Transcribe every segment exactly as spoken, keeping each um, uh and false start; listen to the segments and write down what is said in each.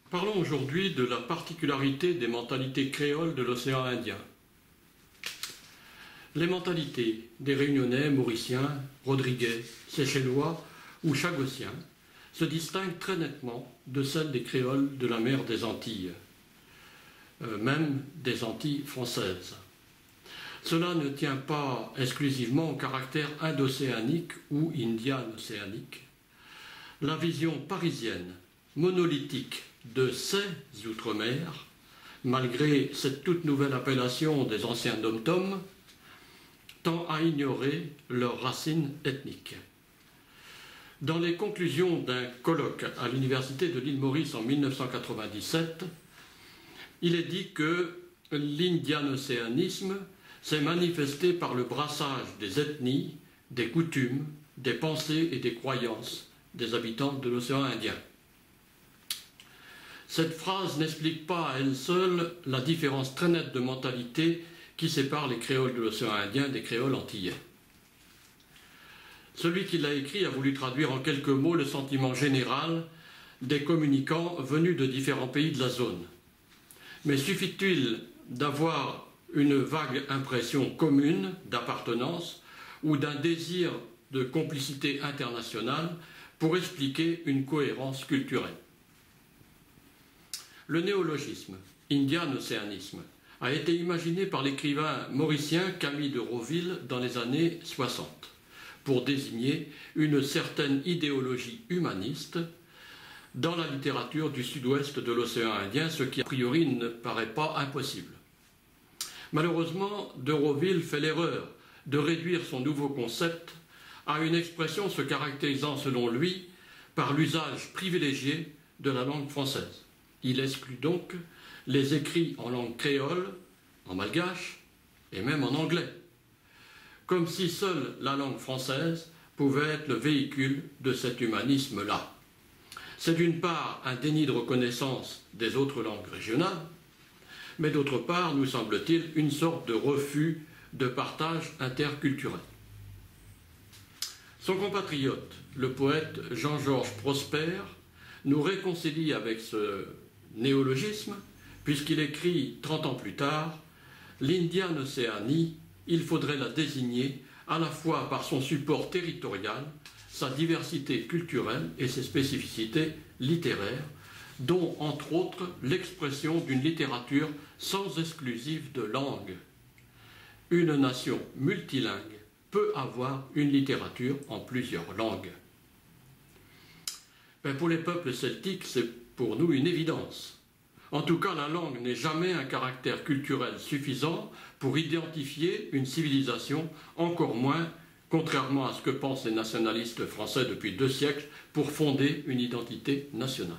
Parlons aujourd'hui de la particularité des mentalités créoles de l'océan Indien. Les mentalités des Réunionnais, Mauriciens, Rodriguais, Seychellois ou Chagossiens se distinguent très nettement de celles des créoles de la mer des Antilles, euh, même des Antilles françaises. Cela ne tient pas exclusivement au caractère indo-océanique ou indiano-océanique. La vision parisienne, monolithique de ces outre-mer, malgré cette toute nouvelle appellation des anciens dom-toms, tend à ignorer leurs racines ethniques. Dans les conclusions d'un colloque à l'université de l'île Maurice en mille neuf cent quatre-vingt-dix-sept, il est dit que l'indiano-océanisme s'est manifesté par le brassage des ethnies, des coutumes, des pensées et des croyances des habitants de l'océan Indien. Cette phrase n'explique pas à elle seule la différence très nette de mentalité qui sépare les créoles de l'océan Indien des créoles antillais. Celui qui l'a écrit a voulu traduire en quelques mots le sentiment général des communicants venus de différents pays de la zone. Mais suffit-il d'avoir une vague impression commune d'appartenance ou d'un désir de complicité internationale pour expliquer une cohérence culturelle? Le néologisme, indiano-océanisme, a été imaginé par l'écrivain mauricien Camille de Roville dans les années soixante pour désigner une certaine idéologie humaniste dans la littérature du sud-ouest de l'océan Indien, ce qui a priori ne paraît pas impossible. Malheureusement, de Roville fait l'erreur de réduire son nouveau concept à une expression se caractérisant selon lui par l'usage privilégié de la langue française. Il exclut donc les écrits en langue créole, en malgache et même en anglais, comme si seule la langue française pouvait être le véhicule de cet humanisme-là. C'est d'une part un déni de reconnaissance des autres langues régionales, mais d'autre part, nous semble-t-il, une sorte de refus de partage interculturel. Son compatriote, le poète Jean-Georges Prosper, nous réconcilie avec ce néologisme, puisqu'il écrit trente ans plus tard « L'Indiane-Océanie, il faudrait la désigner à la fois par son support territorial, sa diversité culturelle et ses spécificités littéraires, dont, entre autres, l'expression d'une littérature sans exclusive de langue. Une nation multilingue peut avoir une littérature en plusieurs langues. » Ben pour les peuples celtiques, c'est pour nous une évidence. En tout cas, la langue n'est jamais un caractère culturel suffisant pour identifier une civilisation, encore moins, contrairement à ce que pensent les nationalistes français depuis deux siècles, pour fonder une identité nationale.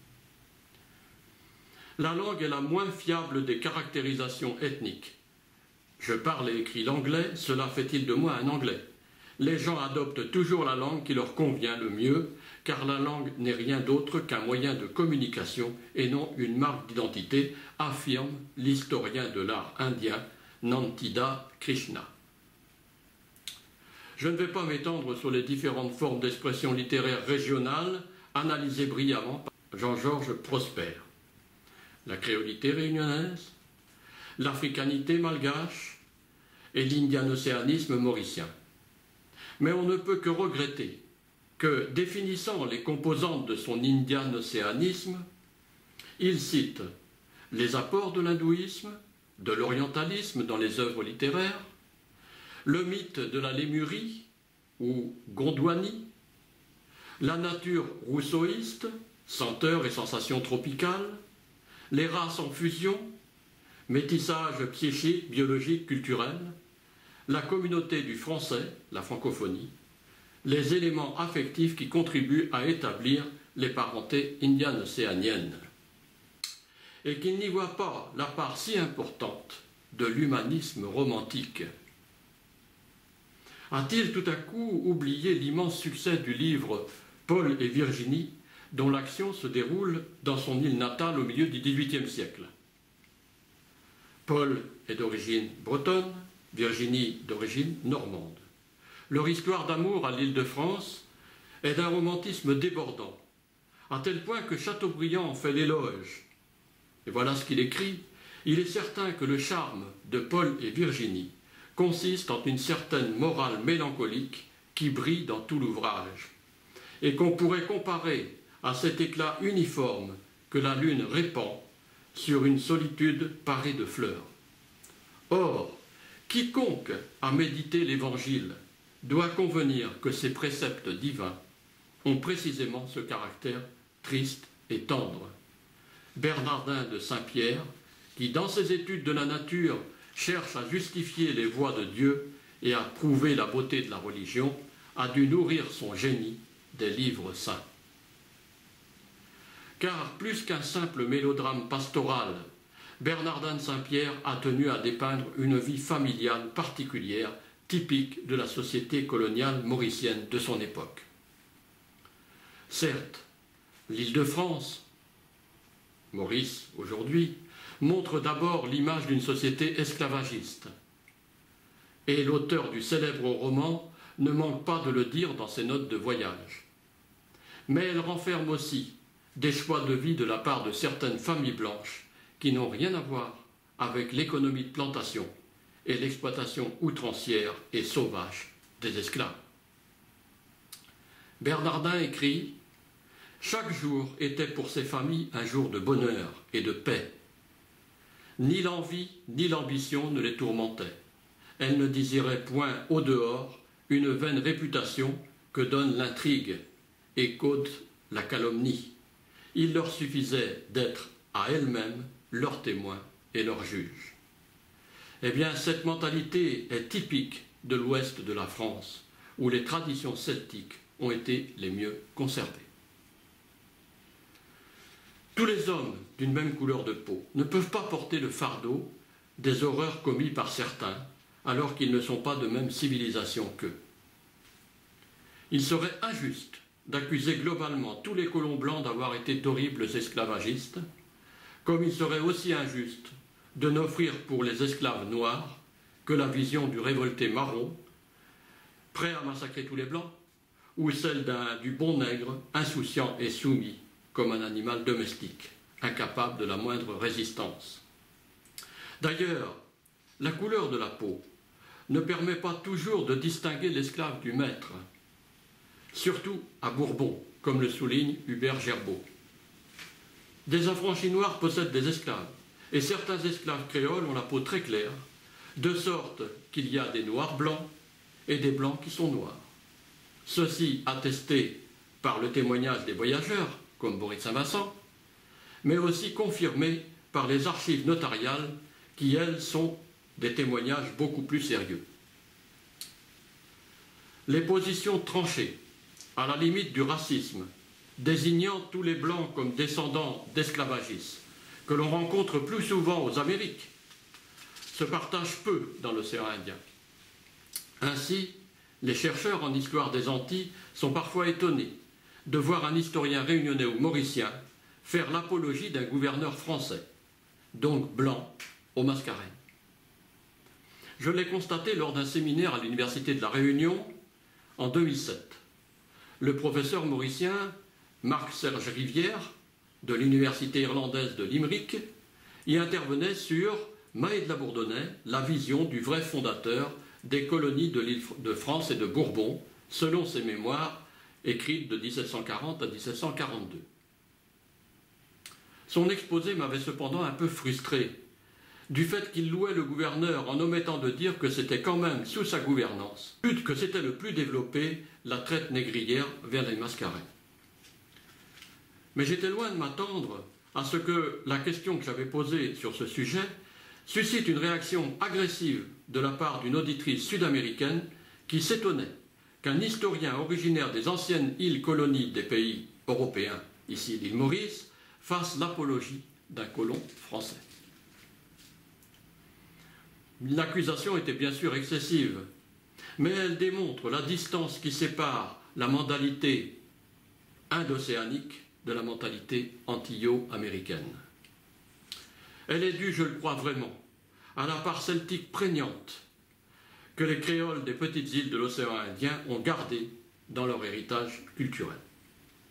La langue est la moins fiable des caractérisations ethniques. Je parle et écris l'anglais, cela fait-il de moi un anglais? Les gens adoptent toujours la langue qui leur convient le mieux, car la langue n'est rien d'autre qu'un moyen de communication et non une marque d'identité, affirme l'historien de l'art indien Nandita Krishna. Je ne vais pas m'étendre sur les différentes formes d'expression littéraire régionale analysées brillamment par Jean-Georges Prosper. La créolité réunionnaise, l'africanité malgache et l'indiano-océanisme mauricien. Mais on ne peut que regretter que, définissant les composantes de son indiano-océanisme, il cite les apports de l'hindouisme, de l'orientalisme dans les œuvres littéraires, le mythe de la Lémurie ou Gondwani, la nature rousseauiste, senteur et sensations tropicales, les races en fusion, métissage psychique, biologique, culturel, la communauté du français, la francophonie, les éléments affectifs qui contribuent à établir les parentés indiano-océaniennes, et qu'il n'y voit pas la part si importante de l'humanisme romantique. A-t-il tout à coup oublié l'immense succès du livre Paul et Virginie, dont l'action se déroule dans son île natale au milieu du dix-huitième siècle? Paul est d'origine bretonne, Virginie d'origine normande. Leur histoire d'amour à l'Île-de-France est d'un romantisme débordant, à tel point que Chateaubriand en fait l'éloge. Et voilà ce qu'il écrit. Il est certain que le charme de Paul et Virginie consiste en une certaine morale mélancolique qui brille dans tout l'ouvrage, et qu'on pourrait comparer à cet éclat uniforme que la lune répand sur une solitude parée de fleurs. Or, quiconque a médité l'Évangile doit convenir que ces préceptes divins ont précisément ce caractère triste et tendre. Bernardin de Saint-Pierre, qui dans ses études de la nature cherche à justifier les voies de Dieu et à prouver la beauté de la religion, a dû nourrir son génie des livres saints. Car plus qu'un simple mélodrame pastoral, Bernardin de Saint-Pierre a tenu à dépeindre une vie familiale particulière, typique de la société coloniale mauricienne de son époque. Certes, l'Île-de-France, Maurice aujourd'hui, montre d'abord l'image d'une société esclavagiste. Et l'auteur du célèbre roman ne manque pas de le dire dans ses notes de voyage. Mais elle renferme aussi des choix de vie de la part de certaines familles blanches qui n'ont rien à voir avec l'économie de plantation et l'exploitation outrancière et sauvage des esclaves. Bernardin écrit « Chaque jour était pour ces familles un jour de bonheur et de paix. Ni l'envie ni l'ambition ne les tourmentaient. Elles ne désiraient point au dehors une vaine réputation que donne l'intrigue et qu'ôte la calomnie. Il leur suffisait d'être à elles-mêmes leurs témoins et leurs juges. » Eh bien, cette mentalité est typique de l'ouest de la France, où les traditions celtiques ont été les mieux conservées. Tous les hommes d'une même couleur de peau ne peuvent pas porter le fardeau des horreurs commises par certains, alors qu'ils ne sont pas de même civilisation qu'eux. Il serait injuste d'accuser globalement tous les colons blancs d'avoir été d'horribles esclavagistes, comme il serait aussi injuste de n'offrir pour les esclaves noirs que la vision du révolté marron, prêt à massacrer tous les blancs, ou celle d'un, du bon nègre, insouciant et soumis, comme un animal domestique, incapable de la moindre résistance. D'ailleurs, la couleur de la peau ne permet pas toujours de distinguer l'esclave du maître, surtout à Bourbon, comme le souligne Hubert Gerbaud. Des affranchis noirs possèdent des esclaves, et certains esclaves créoles ont la peau très claire, de sorte qu'il y a des noirs blancs et des blancs qui sont noirs. Ceci attesté par le témoignage des voyageurs, comme Boris Saint-Vincent, mais aussi confirmé par les archives notariales qui, elles, sont des témoignages beaucoup plus sérieux. Les positions tranchées, à la limite du racisme, désignant tous les blancs comme descendants d'esclavagistes, que l'on rencontre plus souvent aux Amériques, se partagent peu dans l'océan Indien. Ainsi, les chercheurs en histoire des Antilles sont parfois étonnés de voir un historien réunionnais ou mauricien faire l'apologie d'un gouverneur français, donc blanc, au Mascareignes. Je l'ai constaté lors d'un séminaire à l'Université de la Réunion en deux mille sept. Le professeur mauricien Marc-Serge Rivière, de l'Université irlandaise de Limerick, y intervenait sur Maé de la Bourdonnais, la vision du vrai fondateur des colonies de l'île de France et de Bourbon, selon ses mémoires écrites de mille sept cent quarante à mille sept cent quarante-deux. Son exposé m'avait cependant un peu frustré, du fait qu'il louait le gouverneur en omettant de dire que c'était quand même sous sa gouvernance, que c'était le plus développé, la traite négrière vers les Mascareignes. Mais j'étais loin de m'attendre à ce que la question que j'avais posée sur ce sujet suscite une réaction agressive de la part d'une auditrice sud-américaine qui s'étonnait qu'un historien originaire des anciennes îles colonies des pays européens, ici l'île Maurice, fasse l'apologie d'un colon français. L'accusation était bien sûr excessive, mais elle démontre la distance qui sépare la mentalité indo-océanique de la mentalité antillo-américaine. Elle est due, je le crois vraiment, à la part celtique prégnante que les créoles des petites îles de l'océan Indien ont gardée dans leur héritage culturel.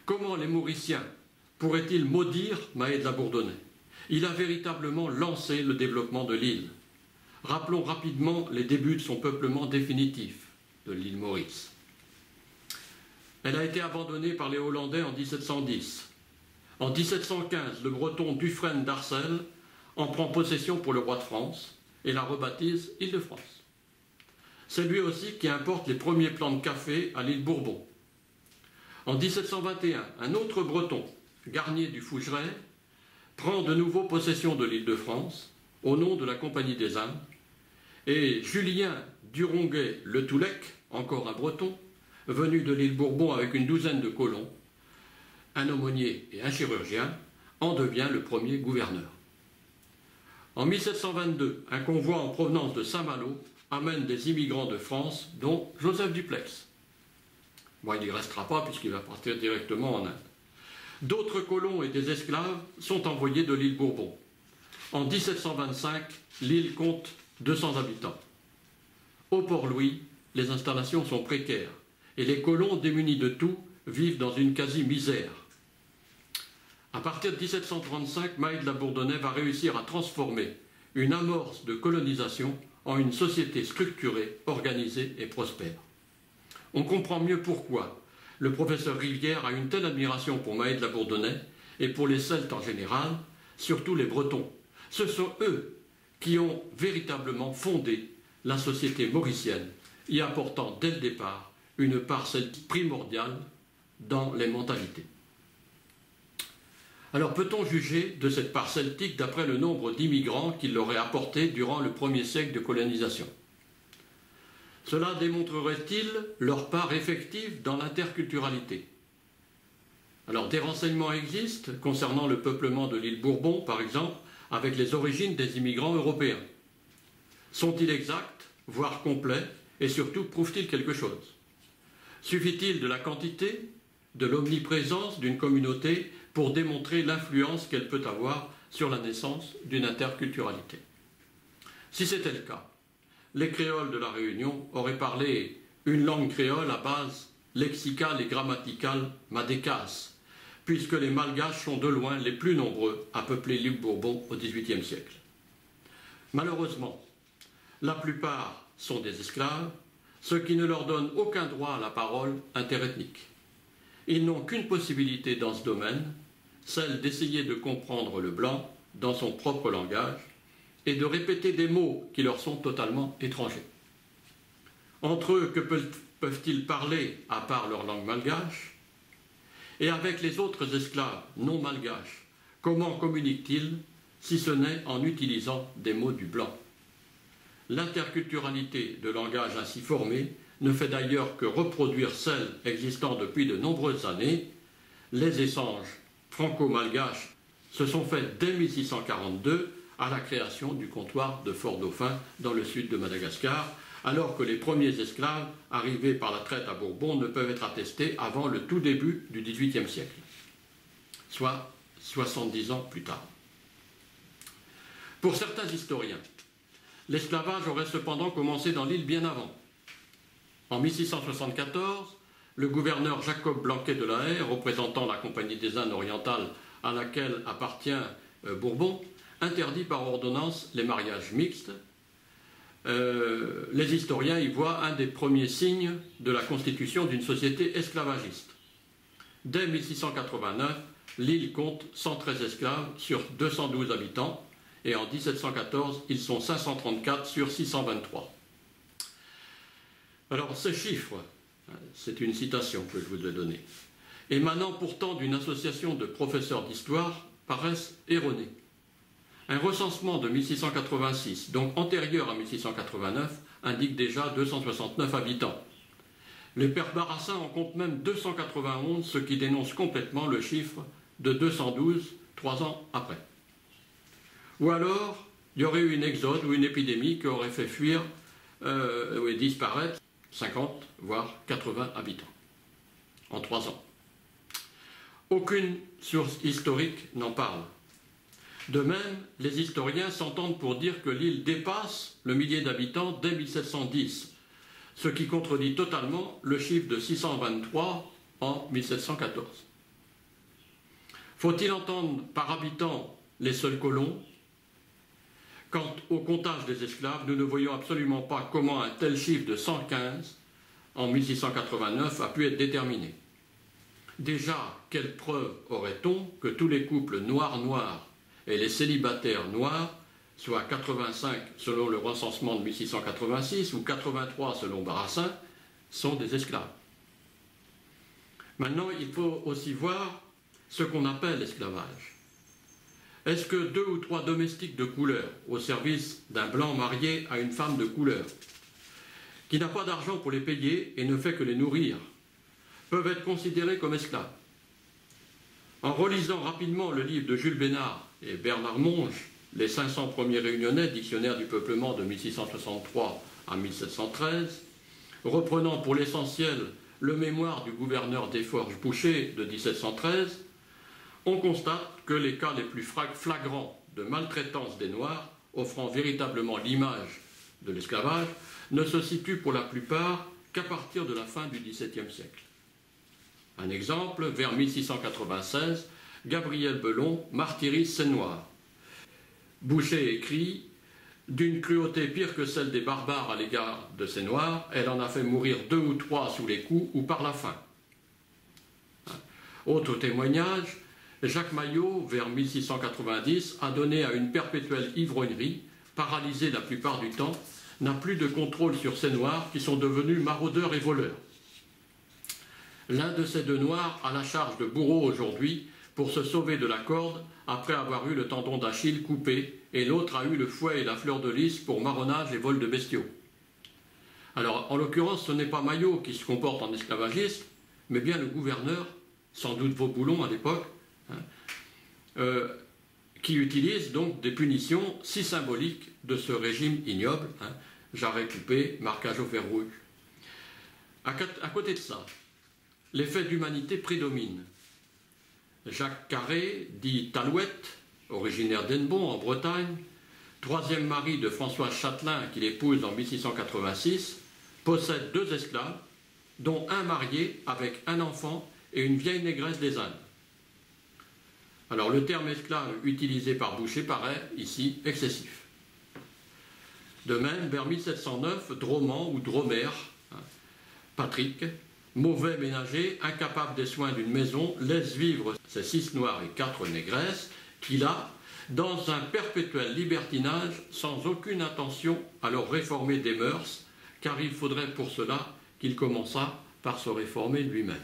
Comment les Mauriciens pourraient-ils maudire Mahe de la Bourdonnais? Il a véritablement lancé le développement de l'île. Rappelons rapidement les débuts de son peuplement définitif de l'île Maurice. Elle a été abandonnée par les Hollandais en mille sept cent dix. En mille sept cent quinze, le breton Dufresne d'Arcel en prend possession pour le roi de France et la rebaptise Île-de-France. C'est lui aussi qui importe les premiers plants de café à l'île Bourbon. En mille sept cent vingt et un, un autre breton, Garnier du Fougeray, prend de nouveau possession de l'Île-de-France au nom de la Compagnie des Indes, et Julien Duronguet Le Toulec, encore un breton, venu de l'île Bourbon avec une douzaine de colons, un aumônier et un chirurgien, en devient le premier gouverneur. En mille sept cent vingt-deux, un convoi en provenance de Saint-Malo amène des immigrants de France, dont Joseph Duplex. Bon, il n'y restera pas puisqu'il va partir directement en Inde. D'autres colons et des esclaves sont envoyés de l'île Bourbon. En mille sept cent vingt-cinq, l'île compte deux cents habitants. Au Port-Louis, les installations sont précaires et les colons démunis de tout vivent dans une quasi-misère. À partir de mille sept cent trente-cinq, Mahe de la Bourdonnais va réussir à transformer une amorce de colonisation en une société structurée, organisée et prospère. On comprend mieux pourquoi le professeur Rivière a une telle admiration pour Mahe de la Bourdonnais et pour les Celtes en général, surtout les Bretons. Ce sont eux qui ont véritablement fondé la société mauricienne, y apportant dès le départ une part celtique primordiale dans les mentalités. Alors peut-on juger de cette part celtique d'après le nombre d'immigrants qu'il leur aurait apporté durant le premier siècle de colonisation? Cela démontrerait-il leur part effective dans l'interculturalité? Alors des renseignements existent concernant le peuplement de l'île Bourbon, par exemple, avec les origines des immigrants européens. Sont-ils exacts, voire complets, et surtout prouvent-ils quelque chose? Suffit-il de la quantité, de l'omniprésence d'une communauté pour démontrer l'influence qu'elle peut avoir sur la naissance d'une interculturalité? Si c'était le cas, les créoles de la Réunion auraient parlé une langue créole à base lexicale et grammaticale madécasse, puisque les Malgaches sont de loin les plus nombreux à peupler l'île Bourbon au dix-huitième siècle. Malheureusement, la plupart sont des esclaves, ce qui ne leur donne aucun droit à la parole interethnique. Ils n'ont qu'une possibilité dans ce domaine, celle d'essayer de comprendre le blanc dans son propre langage et de répéter des mots qui leur sont totalement étrangers. Entre eux, que peuvent-ils parler à part leur langue malgache? Et avec les autres esclaves non malgaches, comment communiquent-ils si ce n'est en utilisant des mots du blanc? L'interculturalité de langage ainsi formé ne fait d'ailleurs que reproduire celle existant depuis de nombreuses années. Les échanges franco-malgaches se sont faits dès mille six cent quarante-deux à la création du comptoir de Fort-Dauphin dans le sud de Madagascar, alors que les premiers esclaves arrivés par la traite à Bourbon ne peuvent être attestés avant le tout début du dix-huitième siècle, soit soixante-dix ans plus tard. Pour certains historiens, l'esclavage aurait cependant commencé dans l'île bien avant. En mille six cent soixante-quatorze, le gouverneur Jacob Blanquet de la Haye, représentant la Compagnie des Indes orientales à laquelle appartient euh, Bourbon, interdit par ordonnance les mariages mixtes. Euh, les historiens y voient un des premiers signes de la constitution d'une société esclavagiste. Dès mille six cent quatre-vingt-neuf, l'île compte cent treize esclaves sur deux cent douze habitants, et en mille sept cent quatorze, ils sont cinq cent trente-quatre sur six cent vingt-trois. Alors ces chiffres, c'est une citation que je vous ai donnée, émanant pourtant d'une association de professeurs d'histoire, paraissent erronés. Un recensement de mille six cent quatre-vingt-six, donc antérieur à mille six cent quatre-vingt-neuf, indique déjà deux cent soixante-neuf habitants. Les pères Barassin en comptent même deux cent quatre-vingt-onze, ce qui dénonce complètement le chiffre de deux cent douze, trois ans après. Ou alors, il y aurait eu une exode ou une épidémie qui aurait fait fuir euh, et disparaître cinquante, voire quatre-vingts habitants en trois ans. Aucune source historique n'en parle. De même, les historiens s'entendent pour dire que l'île dépasse le millier d'habitants dès mille sept cent dix, ce qui contredit totalement le chiffre de six cent vingt-trois en mille sept cent quatorze. Faut-il entendre par habitant les seuls colons? Quant au comptage des esclaves, nous ne voyons absolument pas comment un tel chiffre de cent quinze en mille six cent quatre-vingt-neuf a pu être déterminé. Déjà, quelle preuve aurait-on que tous les couples noirs-noirs et les célibataires noirs, soit quatre-vingt-cinq selon le recensement de mille six cent quatre-vingt-six ou quatre-vingt-trois selon Barassin, sont des esclaves? Maintenant, il faut aussi voir ce qu'on appelle l'esclavage. Est-ce que deux ou trois domestiques de couleur au service d'un blanc marié à une femme de couleur, qui n'a pas d'argent pour les payer et ne fait que les nourrir, peuvent être considérés comme esclaves? En relisant rapidement le livre de Jules Bénard et Bernard Monge, Les cinq cents premiers réunionnais, dictionnaire du peuplement de mille six cent soixante-trois à mille sept cent treize, reprenant pour l'essentiel le mémoire du gouverneur des Forges Boucher de mille sept cent treize, on constate que les cas les plus flagrants de maltraitance des Noirs, offrant véritablement l'image de l'esclavage, ne se situent pour la plupart qu'à partir de la fin du dix-septième siècle. Un exemple, vers mille six cent quatre-vingt-seize, Gabriel Belon martyrise ces Noirs. Boucher écrit « D'une cruauté pire que celle des barbares à l'égard de ces Noirs, elle en a fait mourir deux ou trois sous les coups ou par la faim. » Autre témoignage, Jacques Maillot, vers mille six cent quatre-vingt-dix, a donné à une perpétuelle ivrognerie, paralysée la plupart du temps, n'a plus de contrôle sur ces Noirs qui sont devenus maraudeurs et voleurs. L'un de ces deux Noirs a la charge de bourreau aujourd'hui pour se sauver de la corde après avoir eu le tendon d'Achille coupé, et l'autre a eu le fouet et la fleur de lys pour marronnage et vol de bestiaux. Alors, en l'occurrence, ce n'est pas Maillot qui se comporte en esclavagiste, mais bien le gouverneur, sans doute Vauboulon à l'époque, hein, euh, qui utilise donc des punitions si symboliques de ce régime ignoble, hein, jarret coupé, marquage au fer rouge. À, à côté de ça, les faits d'humanité prédominent. Jacques Carré, dit Talouette, originaire d'Hennebont en Bretagne, troisième mari de Françoise Châtelain qu'il épouse en mille six cent quatre-vingt-six, possède deux esclaves, dont un marié avec un enfant et une vieille négresse des Indes. Alors le terme esclave utilisé par Boucher paraît ici excessif. De même, vers mille sept cent neuf, Droman ou Dromer, hein, Patrick, mauvais ménager, incapable des soins d'une maison, laisse vivre ses six noirs et quatre négresses qu'il a dans un perpétuel libertinage sans aucune intention à leur réformer des mœurs, car il faudrait pour cela qu'il commençât par se réformer lui-même.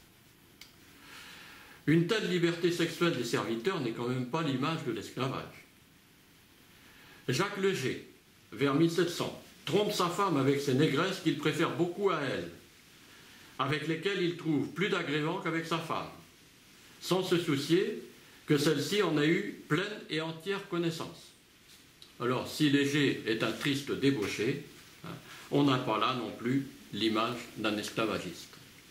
Une telle liberté sexuelle des serviteurs n'est quand même pas l'image de l'esclavage. Jacques Leger, vers mille sept cents, trompe sa femme avec ses négresses qu'il préfère beaucoup à elle, avec lesquelles il trouve plus d'agrément qu'avec sa femme, sans se soucier que celle-ci en ait eu pleine et entière connaissance. Alors, si Léger est un triste débauché, hein, on n'a pas là non plus l'image d'un esclavagiste.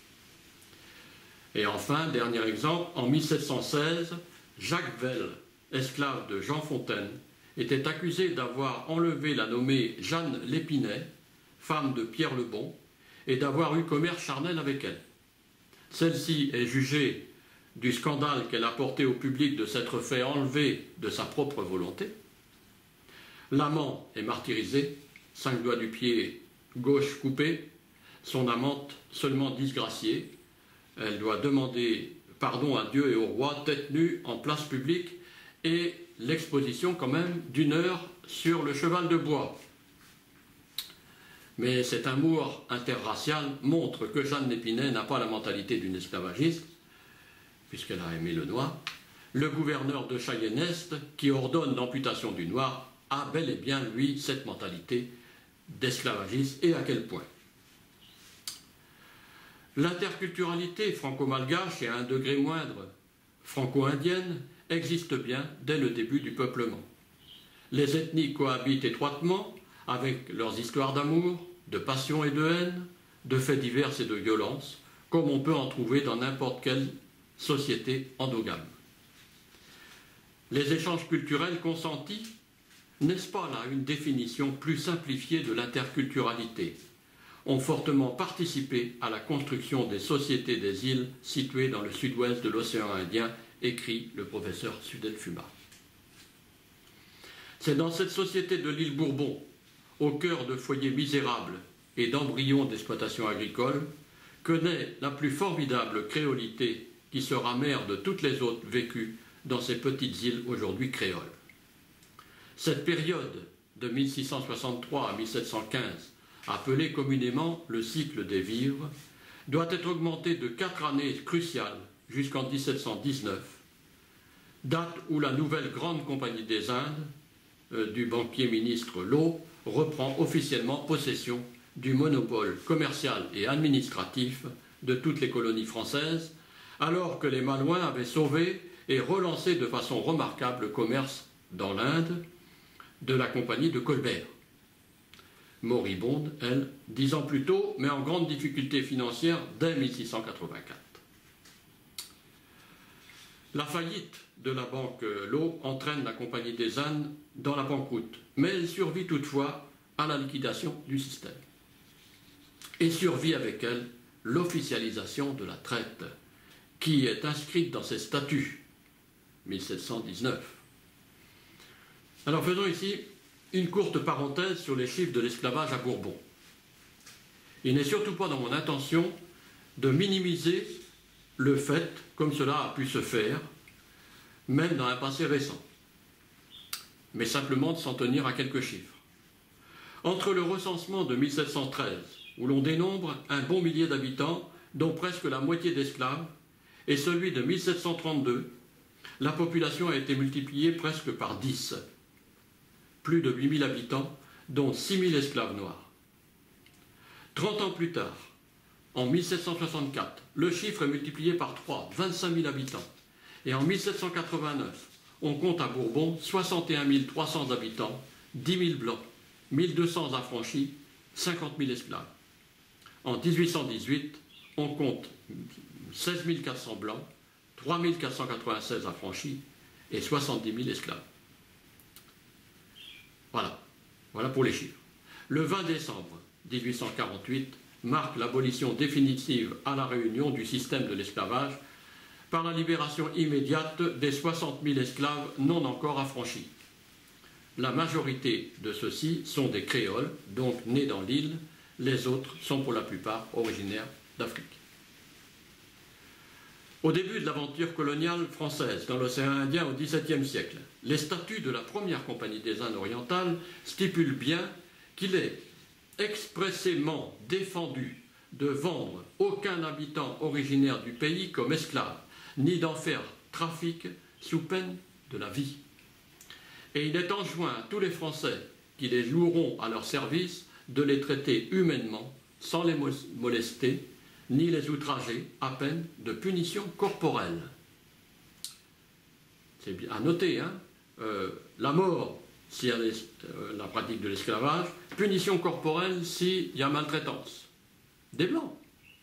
Et enfin, dernier exemple, en mille sept cent seize, Jacques Velle, esclave de Jean Fontaine, était accusé d'avoir enlevé la nommée Jeanne Lépinay, femme de Pierre le Bon, et d'avoir eu commerce charnel avec elle. Celle-ci est jugée du scandale qu'elle a porté au public de s'être fait enlever de sa propre volonté. L'amant est martyrisé, cinq doigts du pied gauche coupés, son amante seulement disgraciée. Elle doit demander pardon à Dieu et au roi, tête nue, en place publique, et l'exposition quand même d'une heure sur le cheval de bois. Mais cet amour interracial montre que Jeanne Lépinay n'a pas la mentalité d'une esclavagiste, puisqu'elle a aimé le noir. Le gouverneur de Cheyenne-Est, qui ordonne l'amputation du noir, a bel et bien, lui, cette mentalité d'esclavagiste, et à quel point. L'interculturalité franco-malgache et à un degré moindre franco-indienne existe bien dès le début du peuplement. Les ethnies cohabitent étroitement avec leurs histoires d'amour, de passion et de haine, de faits divers et de violence, comme on peut en trouver dans n'importe quelle société endogame. Les échanges culturels consentis, n'est-ce pas là une définition plus simplifiée de l'interculturalité, ont fortement participé à la construction des sociétés des îles situées dans le sud-ouest de l'océan Indien écrit le professeur Sudel-Fuma. C'est dans cette société de l'île Bourbon, au cœur de foyers misérables et d'embryons d'exploitation agricole, que naît la plus formidable créolité qui sera mère de toutes les autres vécues dans ces petites îles aujourd'hui créoles. Cette période de mille six cent soixante-trois à mille sept cent quinze, appelée communément le cycle des vivres, doit être augmentée de quatre années cruciales jusqu'en mille sept cent dix-neuf, date où la nouvelle Grande Compagnie des Indes, euh, du banquier ministre Law, reprend officiellement possession du monopole commercial et administratif de toutes les colonies françaises, alors que les Malouins avaient sauvé et relancé de façon remarquable le commerce dans l'Inde de la compagnie de Colbert. Moribonde, elle, dix ans plus tôt, mais en grande difficulté financière dès mille six cent quatre-vingt-quatre. La faillite de la banque Law entraîne la Compagnie des Indes dans la banqueroute, mais elle survit toutefois à la liquidation du système. Et survit avec elle l'officialisation de la traite, qui est inscrite dans ses statuts, mille sept cent dix-neuf. Alors faisons ici une courte parenthèse sur les chiffres de l'esclavage à Bourbon. Il n'est surtout pas dans mon intention de minimiser le fait, comme cela a pu se faire, même dans un passé récent, mais simplement de s'en tenir à quelques chiffres. Entre le recensement de mille sept cent treize, où l'on dénombre un bon millier d'habitants, dont presque la moitié d'esclaves, et celui de mille sept cent trente-deux, la population a été multipliée presque par dix. Plus de huit mille habitants, dont six mille esclaves noirs. trente ans plus tard, en mille sept cent soixante-quatre, le chiffre est multiplié par trois, vingt-cinq mille habitants. Et en mille sept cent quatre-vingt-neuf, on compte à Bourbon soixante et un mille trois cents habitants, dix mille blancs, mille deux cents affranchis, cinquante mille esclaves. En mille huit cent dix-huit, on compte seize mille quatre cents blancs, trois mille quatre cent quatre-vingt-seize affranchis et soixante-dix mille esclaves. Voilà, voilà pour les chiffres. Le vingt décembre mille huit cent quarante-huit marque l'abolition définitive à La Réunion du système de l'esclavage par la libération immédiate des soixante mille esclaves non encore affranchis. La majorité de ceux-ci sont des créoles, donc nés dans l'île, les autres sont pour la plupart originaires d'Afrique. Au début de l'aventure coloniale française dans l'océan Indien au dix-septième siècle, les statuts de la première Compagnie des Indes orientales stipulent bien qu'il est expressément défendu de vendre aucun habitant originaire du pays comme esclave, ni d'en faire trafic sous peine de la vie. Et il est enjoint à tous les Français qui les loueront à leur service de les traiter humainement, sans les molester, ni les outrager, à peine de punition corporelle. C'est bien à noter, hein, euh, la mort s'il y a les, euh, la pratique de l'esclavage, punition corporelle s'il y a maltraitance. Des Blancs.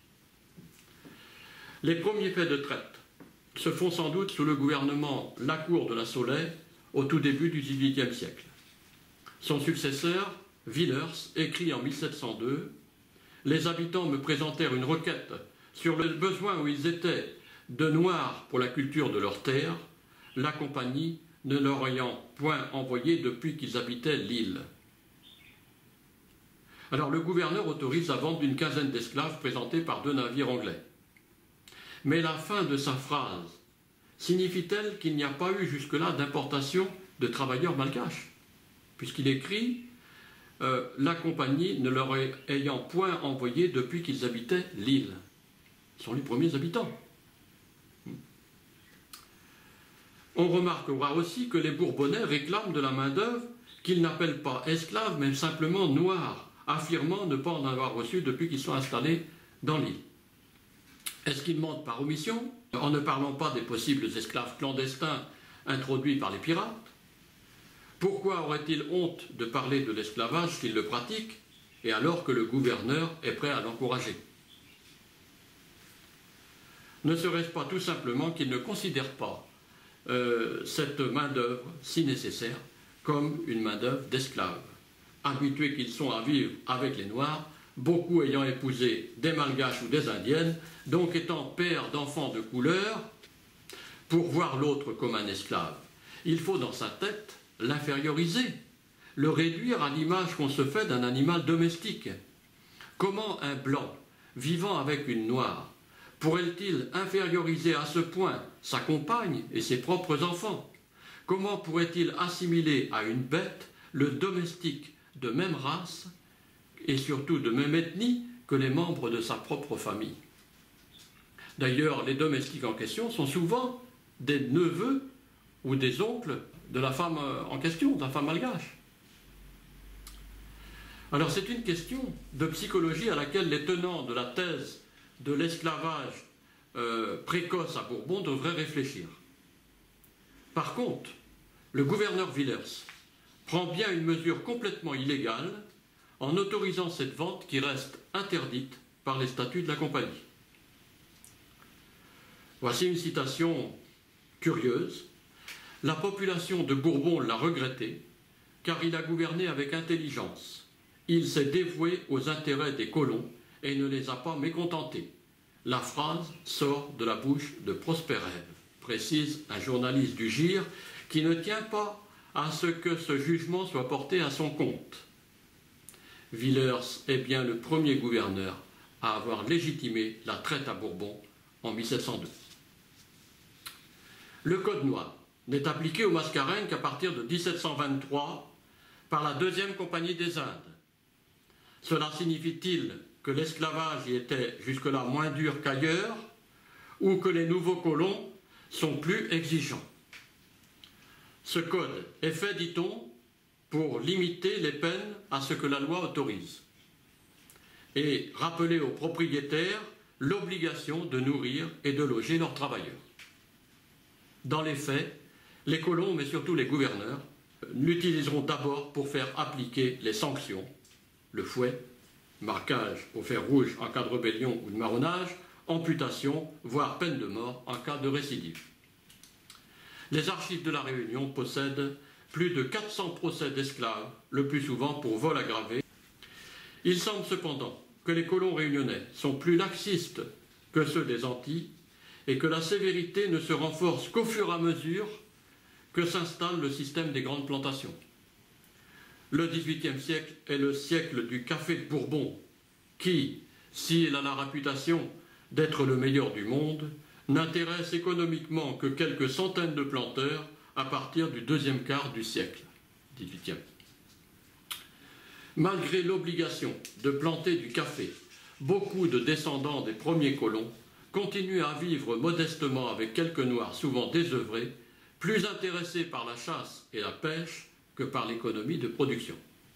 Les premiers faits de traite se font sans doute sous le gouvernement Lacour de la Saulaie au tout début du dix-huitième siècle. Son successeur, Villers, écrit en mille sept cent deux « Les habitants me présentèrent une requête sur le besoin où ils étaient de noirs pour la culture de leurs terres, la compagnie ne leur ayant point envoyé depuis qu'ils habitaient l'île. » Alors le gouverneur autorise la vente d'une quinzaine d'esclaves présentés par deux navires anglais. Mais la fin de sa phrase signifie-t-elle qu'il n'y a pas eu jusque-là d'importation de travailleurs malgaches? Puisqu'il écrit euh, « la compagnie ne leur ayant point envoyé depuis qu'ils habitaient l'île ». Ce sont les premiers habitants. On remarquera aussi que les Bourbonnais réclament de la main-d'œuvre qu'ils n'appellent pas esclaves, mais simplement noirs, affirmant ne pas en avoir reçu depuis qu'ils sont installés dans l'île. Est-ce qu'ils mentent par omission, en ne parlant pas des possibles esclaves clandestins introduits par les pirates? Pourquoi aurait-il honte de parler de l'esclavage s'il le pratique, et alors que le gouverneur est prêt à l'encourager? Ne serait-ce pas tout simplement qu'il ne considère pas euh, cette main-d'œuvre si nécessaire comme une main-d'œuvre d'esclaves, habitués qu'ils sont à vivre avec les Noirs, beaucoup ayant épousé des Malgaches ou des Indiennes, donc étant pères d'enfants de couleur, pour voir l'autre comme un esclave. Il faut dans sa tête l'inférioriser, le réduire à l'image qu'on se fait d'un animal domestique. Comment un blanc, vivant avec une noire, pourrait-il inférioriser à ce point sa compagne et ses propres enfants? Comment pourrait-il assimiler à une bête le domestique de même race et surtout de même ethnie que les membres de sa propre famille? D'ailleurs, les domestiques en question sont souvent des neveux ou des oncles de la femme en question, de la femme malgache. Alors c'est une question de psychologie à laquelle les tenants de la thèse de l'esclavage euh, précoce à Bourbon devraient réfléchir. Par contre, le gouverneur Villers prend bien une mesure complètement illégale en autorisant cette vente qui reste interdite par les statuts de la compagnie. Voici une citation curieuse. « La population de Bourbon l'a regretté, car il a gouverné avec intelligence. Il s'est dévoué aux intérêts des colons et ne les a pas mécontentés. » La phrase sort de la bouche de Prosper Rêve, précise un journaliste du G I R qui ne tient pas à ce que ce jugement soit porté à son compte. Villers est bien le premier gouverneur à avoir légitimé la traite à Bourbon en mille sept cent deux. Le Code noir n'est appliqué aux Mascareignes qu'à partir de mille sept cent vingt-trois par la deuxième Compagnie des Indes. Cela signifie-t-il que l'esclavage y était jusque-là moins dur qu'ailleurs ou que les nouveaux colons sont plus exigeants? Ce code est fait, dit-on, pour limiter les peines à ce que la loi autorise et rappeler aux propriétaires l'obligation de nourrir et de loger leurs travailleurs. Dans les faits, les colons, mais surtout les gouverneurs, l'utiliseront d'abord pour faire appliquer les sanctions, le fouet, marquage au fer rouge en cas de rébellion ou de marronnage, amputation, voire peine de mort en cas de récidive. Les archives de la Réunion possèdent plus de quatre cents procès d'esclaves, le plus souvent pour vol aggravé. Il semble cependant que les colons réunionnais sont plus laxistes que ceux des Antilles et que la sévérité ne se renforce qu'au fur et à mesure que s'installe le système des grandes plantations. Le dix-huitième siècle est le siècle du café de Bourbon, qui, s'il a la réputation d'être le meilleur du monde, n'intéresse économiquement que quelques centaines de planteurs à partir du deuxième quart du siècle dix-huitième. Malgré l'obligation de planter du café, beaucoup de descendants des premiers colons continuent à vivre modestement avec quelques noirs souvent désœuvrés, plus intéressés par la chasse et la pêche que par l'économie de production.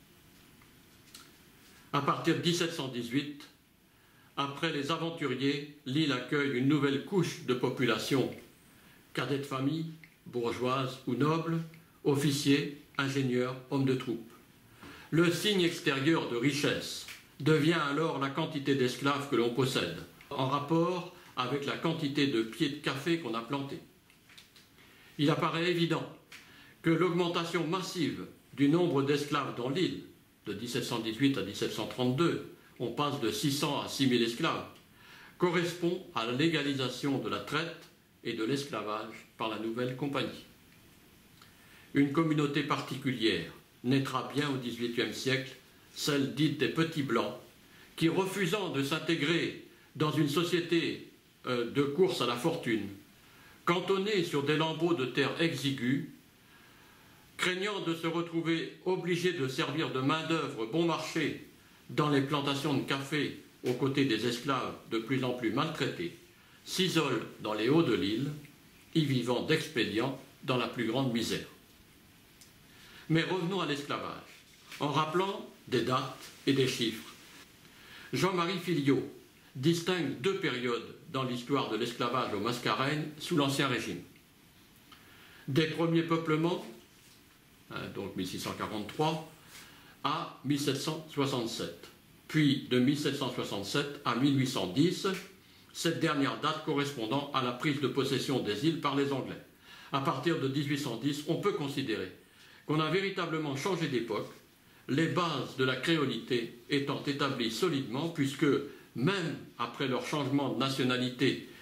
À partir de mille sept cent dix-huit, après les aventuriers, l'île accueille une nouvelle couche de population, cadets de famille, bourgeoises ou nobles, officiers, ingénieurs, hommes de troupe. Le signe extérieur de richesse devient alors la quantité d'esclaves que l'on possède, en rapport avec la quantité de pieds de café qu'on a plantés. Il apparaît évident que l'augmentation massive du nombre d'esclaves dans l'île, de mille sept cent dix-huit à mille sept cent trente-deux, on passe de six cents à six mille esclaves, correspond à la légalisation de la traite et de l'esclavage par la nouvelle compagnie. Une communauté particulière naîtra bien au dix-huitième siècle, celle dite des petits blancs, qui, refusant de s'intégrer dans une société euh, de course à la fortune, cantonnés sur des lambeaux de terre exigus, craignant de se retrouver obligés de servir de main-d'œuvre bon marché dans les plantations de café aux côtés des esclaves de plus en plus maltraités, s'isolent dans les hauts de l'île, y vivant d'expédients dans la plus grande misère. Mais revenons à l'esclavage, en rappelant des dates et des chiffres. Jean-Marie Filliot distingue deux périodes dans l'histoire de l'esclavage aux Mascareignes sous l'Ancien Régime. Des premiers peuplements, hein, donc mille six cent quarante-trois, à mille sept cent soixante-sept, puis de mille sept cent soixante-sept à mille huit cent dix, cette dernière date correspondant à la prise de possession des îles par les Anglais. À partir de mille huit cent dix, on peut considérer qu'on a véritablement changé d'époque, les bases de la créolité étant établies solidement, puisque même après leur changement de nationalité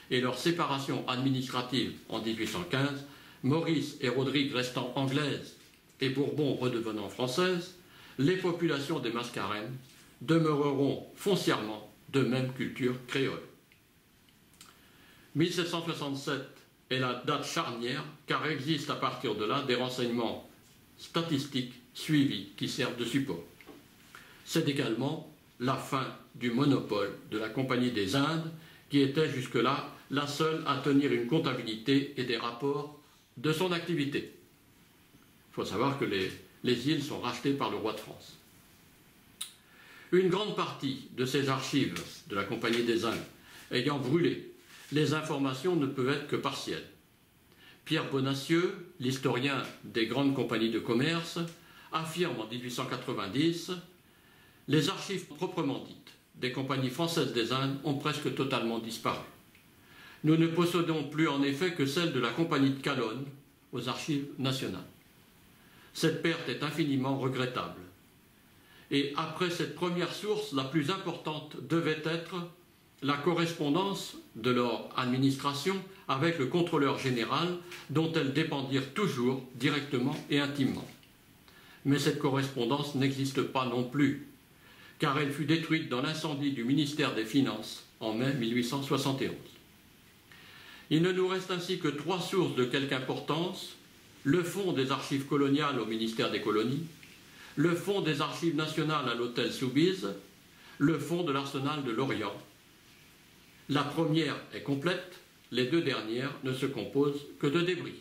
et leur séparation administrative en mille huit cent quinze, Maurice et Rodrigue restant anglaises et Bourbon redevenant françaises, les populations des Mascareignes demeureront foncièrement de même culture créole. mille sept cent soixante-sept est la date charnière car existent à partir de là des renseignements statistiques suivis qui servent de support. C'est également la fin du monopole de la Compagnie des Indes qui était jusque-là la seule à tenir une comptabilité et des rapports de son activité. Il faut savoir que les, les îles sont rachetées par le roi de France. Une grande partie de ces archives de la Compagnie des Indes ayant brûlé, les informations ne peuvent être que partielles. Pierre Bonacieux, l'historien des grandes compagnies de commerce, affirme en mille huit cent quatre-vingt-dix « Les archives proprement dites des compagnies françaises des Indes ont presque totalement disparu. Nous ne possédons plus en effet que celle de la Compagnie de Calonne aux archives nationales. Cette perte est infiniment regrettable. Et après cette première source, la plus importante devait être la correspondance de leur administration avec le contrôleur général dont elles dépendirent toujours directement et intimement. Mais cette correspondance n'existe pas non plus, car elle fut détruite dans l'incendie du ministère des Finances en mai mille huit cent soixante et onze. Il ne nous reste ainsi que trois sources de quelque importance: le fonds des archives coloniales au ministère des colonies, le fonds des archives nationales à l'hôtel Soubise, le fonds de l'arsenal de Lorient. La première est complète, les deux dernières ne se composent que de débris.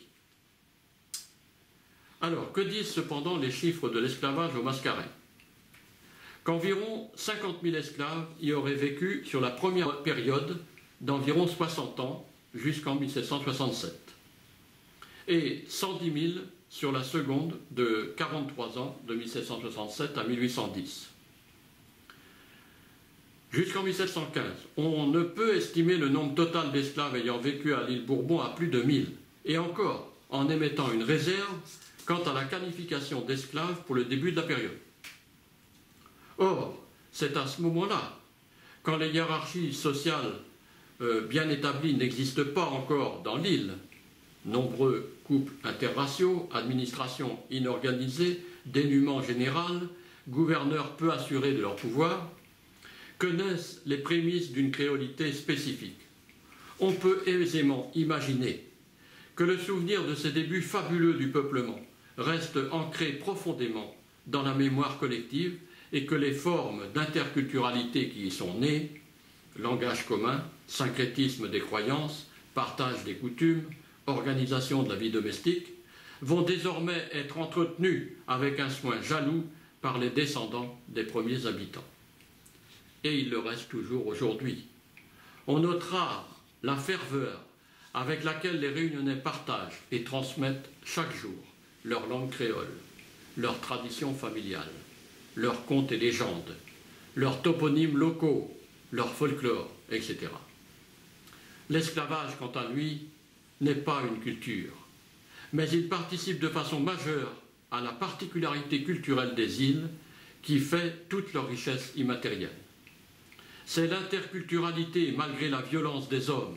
Alors, que disent cependant les chiffres de l'esclavage aux Mascareignes? Qu'environ cinquante mille esclaves y auraient vécu sur la première période d'environ soixante ans jusqu'en mille sept cent soixante-sept et cent dix mille sur la seconde de quarante-trois ans de mille sept cent soixante-sept à mille huit cent dix. Jusqu'en mille sept cent quinze, on ne peut estimer le nombre total d'esclaves ayant vécu à l'île Bourbon à plus de mille, et encore en émettant une réserve quant à la qualification d'esclaves pour le début de la période. Or, c'est à ce moment-là, quand les hiérarchies sociales euh, bien établies n'existent pas encore dans l'île, nombreux couples interraciaux, administration inorganisée, dénuement général, gouverneurs peu assurés de leur pouvoir, que naissent les prémices d'une créolité spécifique. On peut aisément imaginer que le souvenir de ces débuts fabuleux du peuplement reste ancré profondément dans la mémoire collective et que les formes d'interculturalité qui y sont nées, langage commun, syncrétisme des croyances, partage des coutumes, organisation de la vie domestique, vont désormais être entretenues avec un soin jaloux par les descendants des premiers habitants. Et il le reste toujours aujourd'hui. On notera la ferveur avec laquelle les Réunionnais partagent et transmettent chaque jour leur langue créole, leurs traditions familiales, leurs contes et légendes, leurs toponymes locaux, leur folklore, et cetera. L'esclavage, quant à lui, n'est pas une culture, mais il participe de façon majeure à la particularité culturelle des îles qui fait toute leur richesse immatérielle. C'est l'interculturalité malgré la violence des hommes.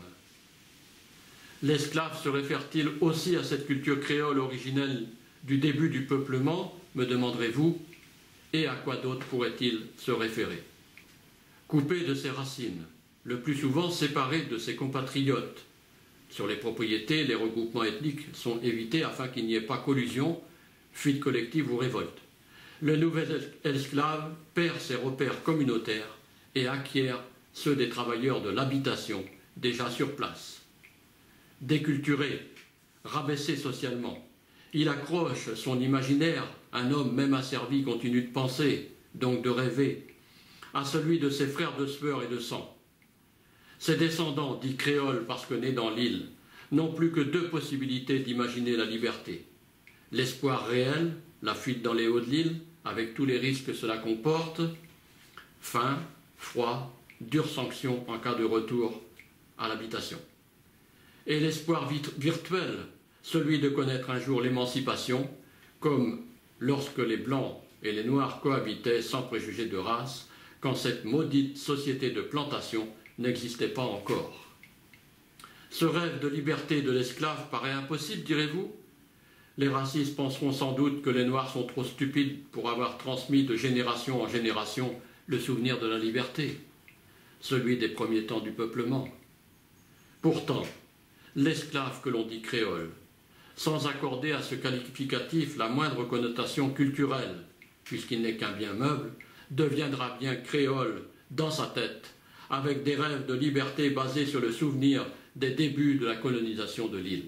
L'esclave se réfère-t-il aussi à cette culture créole originelle du début du peuplement, me demanderez-vous, et à quoi d'autre pourrait-il se référer? Coupé de ses racines, le plus souvent séparé de ses compatriotes. Sur les propriétés, les regroupements ethniques sont évités afin qu'il n'y ait pas collusion, fuite collective ou révolte. Le nouvel esclave perd ses repères communautaires et acquiert ceux des travailleurs de l'habitation déjà sur place. Déculturé, rabaissé socialement, il accroche son imaginaire, un homme même asservi continue de penser, donc de rêver, à celui de ses frères de sueur et de sang. Ses descendants, dits créoles parce que nés dans l'île, n'ont plus que deux possibilités d'imaginer la liberté. L'espoir réel, la fuite dans les hauts de l'île, avec tous les risques que cela comporte, faim, froid, dures sanctions en cas de retour à l'habitation. Et l'espoir virtuel, celui de connaître un jour l'émancipation, comme lorsque les Blancs et les Noirs cohabitaient sans préjugés de race, quand cette maudite société de plantation n'existait pas encore. Ce rêve de liberté de l'esclave paraît impossible, direz-vous? Les racistes penseront sans doute que les Noirs sont trop stupides pour avoir transmis de génération en génération le souvenir de la liberté, celui des premiers temps du peuplement. Pourtant, l'esclave que l'on dit créole, sans accorder à ce qualificatif la moindre connotation culturelle, puisqu'il n'est qu'un bien meuble, deviendra bien créole dans sa tête, avec des rêves de liberté basés sur le souvenir des débuts de la colonisation de l'île.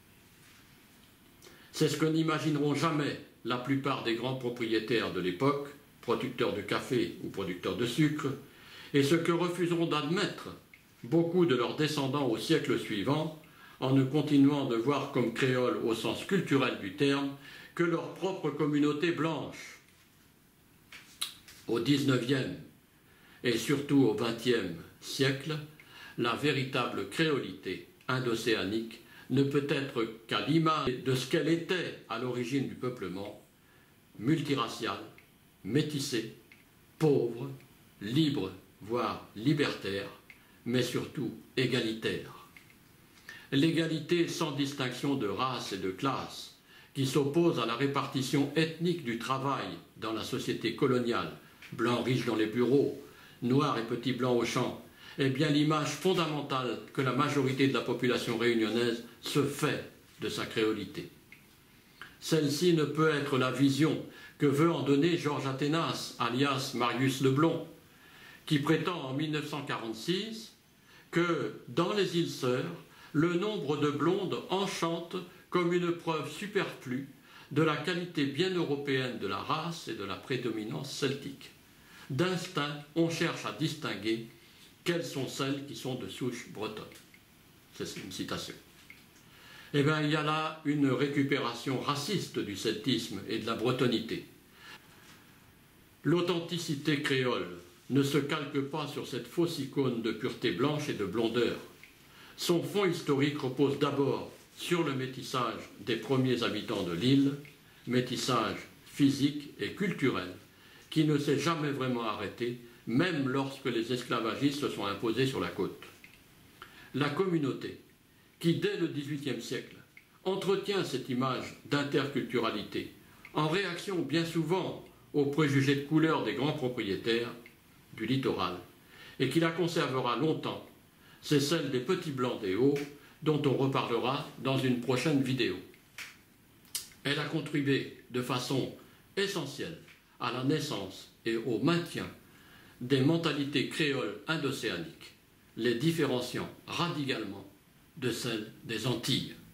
C'est ce que n'imagineront jamais la plupart des grands propriétaires de l'époque, producteurs de café ou producteurs de sucre, et ce que refuseront d'admettre beaucoup de leurs descendants au siècle suivant, en ne continuant de voir comme créoles au sens culturel du terme que leur propre communauté blanche. Au dix-neuvième et surtout au vingtième siècle, la véritable créolité indo-océanique ne peut être qu'à l'image de ce qu'elle était à l'origine du peuplement, multiraciale, métissée, pauvre, libre, voire libertaire, mais surtout égalitaire. L'égalité sans distinction de race et de classe, qui s'oppose à la répartition ethnique du travail dans la société coloniale, blancs riches dans les bureaux, noirs et petits blancs aux champs, est bien l'image fondamentale que la majorité de la population réunionnaise se fait de sa créolité. Celle-ci ne peut être la vision que veut en donner Georges Athénas, alias Marius Leblond, qui prétend en mille neuf cent quarante-six que dans les îles Sœurs, le nombre de blondes enchante comme une preuve superflue de la qualité bien européenne de la race et de la prédominance celtique. D'instinct, on cherche à distinguer quelles sont celles qui sont de souche bretonne. C'est une citation. Eh bien, il y a là une récupération raciste du celtisme et de la bretonité. L'authenticité créole ne se calque pas sur cette fausse icône de pureté blanche et de blondeur. Son fond historique repose d'abord sur le métissage des premiers habitants de l'île, métissage physique et culturel, qui ne s'est jamais vraiment arrêté, même lorsque les esclavagistes se sont imposés sur la côte. La communauté, qui dès le dix-huitième siècle entretient cette image d'interculturalité, en réaction bien souvent aux préjugés de couleur des grands propriétaires du littoral, et qui la conservera longtemps, c'est celle des petits blancs des Hauts, dont on reparlera dans une prochaine vidéo. Elle a contribué de façon essentielle à la naissance et au maintien des mentalités créoles indo-océaniques, les différenciant radicalement de celles des Antilles.